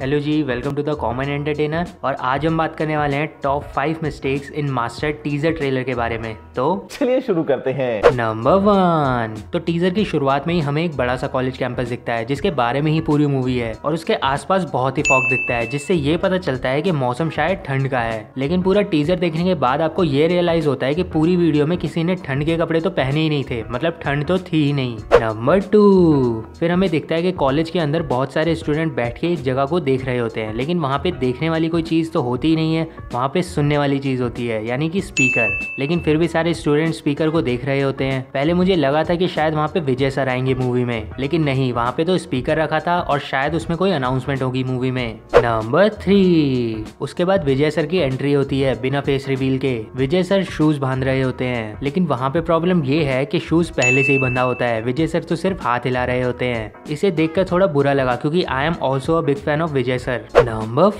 Hello ji, welcome to the common entertainer. और आज हम बात करने वाले हैं top 5 mistakes in Master teaser trailer के बारे में। तो चलिए शुरू करते हैं। नंबर 1। तो टीजर की शुरुआत में ही हमें एक बड़ा सा कॉलेज कैंपस दिखता है जिसके बारे में ही पूरी मूवी है और उसके आसपास बहुत ही फॉग दिखता है जिससे ये पता चलता है कि मौसम शायद ठंड का है। लेकिन पूरा टीजर देखने के बाद आपको ये रियलाइज होता है कि पूरी वीडियो में किसी ने ठंड के कपड़े तो पहने ही नहीं थे, मतलब ठंड तो थी ही नहीं। नंबर 2। फिर हमें दिखता है कि कॉलेज के अंदर बहुत सारे स्टूडेंट बैठ के एक जगह को देख रहे होते हैं, लेकिन वहाँ पे देखने वाली कोई चीज़ तो होती ही नहीं है, वहाँ पे सुनने वाली चीज़ होती है, यानी कि स्पीकर। लेकिन फिर भी सारे स्टूडेंट स्पीकर को देख रहे होते हैं। पहले मुझे लगा था कि शायद वहाँ पे विजय सर आएंगे मूवी में, लेकिन नहीं, वहाँ पे तो स्पीकर रखा था और शायद उसमें कोई अनाउंसमेंट होगी मूवी में। नंबर 3। उसके बाद विजय सर की एंट्री होती है बिना फेस रिवील के। विजय सर शूज बांध रहे होते हैं, लेकिन वहाँ पे प्रॉब्लम ये है कि शूज पहले से ही बंधा होता है, विजय सर तो सिर्फ हाथ हिला रहे होते हैं। इसे देखकर थोड़ा बुरा लगा क्योंकि I am also a big fan of Vijay sir. Number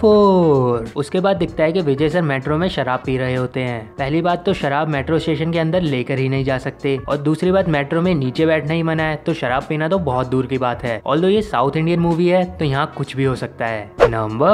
4। उसके बाद दिखता है कि विजय सर मेट्रो में शराब पी रहे होते हैं। पहली बात तो शराब मेट्रो स्टेशन के अंदर लेकर ही नहीं जा सकते, और दूसरी बात मेट्रो में नीचे बैठना ही मना है, तो शराब पीना तो बहुत दूर की बात है। ऑल्दो ये साउथ इंडियन मूवी है तो यहाँ कुछ भी हो सकता है। नंबर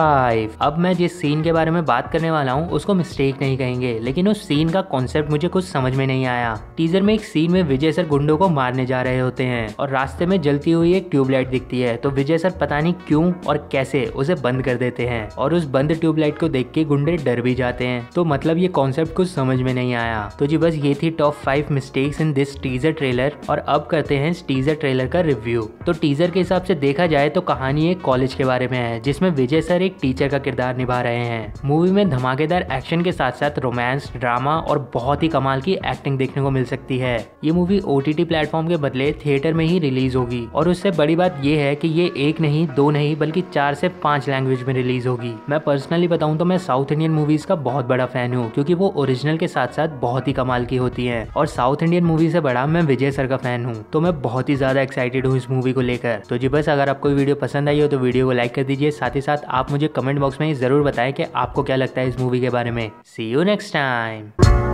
5। अब मैं जिस सीन के बारे में बात करने वाला हूँ उसको मिस्टेक नहीं कहेंगे, लेकिन उस सीन का कॉन्सेप्ट मुझे कुछ समझ में नहीं आया। टीजर में एक सीन में विजय सर गुंडों को मारने जा रहे होते हैं और रास्ते में जलती हुई एक ट्यूबलाइट दिखती है, तो विजय सर पता नहीं क्यों और कैसे उसे बंद कर देते हैं और उस बंद ट्यूबलाइट को देख के गुंडे डर भी जाते हैं। तो मतलब ये कॉन्सेप्ट कुछ समझ में नहीं आया। तो जी बस ये थी top 5 mistakes in this teaser trailer. और अब करते हैं इस टीजर ट्रेलर का रिव्यू। तो टीजर के हिसाब से देखा जाए तो कहानी एक कॉलेज के बारे में है जिसमें विजय सर एक टीचर का किरदार निभा रहे हैं। मूवी में धमाकेदार एक्शन के साथ साथ रोमांस, ड्रामा और बहुत ही कमाल की एक्टिंग देखने को मिल सकती है। ये मूवी OTT प्लेटफॉर्म के बदले थिएटर में ही रिलीज होगी, और उससे बड़ी बात ये है कि ये एक नहीं, दो नहीं, बल्कि 4 से 5 लैंग्वेज में रिलीज होगी। मैं पर्सनली बताऊं तो मैं साउथ इंडियन मूवीज का बहुत बड़ा फैन हूँ क्योंकि वो ओरिजिनल के साथ साथ बहुत ही कमाल की होती हैं, और साउथ इंडियन मूवी से बड़ा मैं विजय सर का फैन हूँ, तो मैं बहुत ही ज्यादा एक्साइटेड हूँ इस मूवी को लेकर। तो जी बस अगर आपको वीडियो पसंद आई हो तो वीडियो को लाइक कर दीजिए, साथ ही साथ आप मुझे कमेंट बॉक्स में जरूर बताएं कि आपको क्या लगता है इस मूवी के बारे में। See you next time.